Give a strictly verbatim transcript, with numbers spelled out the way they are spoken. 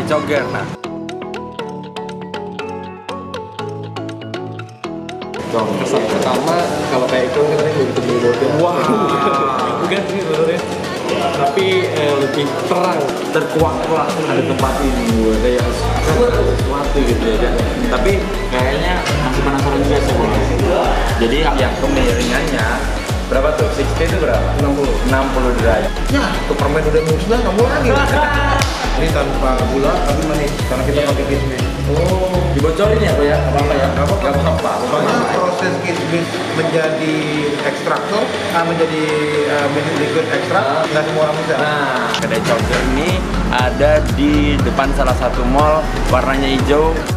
kedai Coger. Nah, kesan pertama kalau kayak itu kita belum ketemu model. wow, Bukan sih sebenarnya, tapi eh, lebih terang, terkuak-kuak ada tempat ini, ada yang sesuatu gitu ya kan. Tapi kayaknya masih penasaran juga sih. Jadi yang kemiringannya berapa tuh? enam puluh itu berapa? enam puluh enam puluh derajat. Ya, tuh permen udah musnah, kamu lagi. Ini tanpa gula tapi manis karena kita pakai kismis. Oh, dibocorin ya Pak ya? Gak apa-apa ya? Gak apa-apa. Gak apa-apa. Pokoknya proses kismis menjadi ekstraktor, ah, menjadi uh, liquid ekstrak, nggak semua orang bisa. Nah, kedai Coger ini ada di depan salah satu mall, warnanya hijau,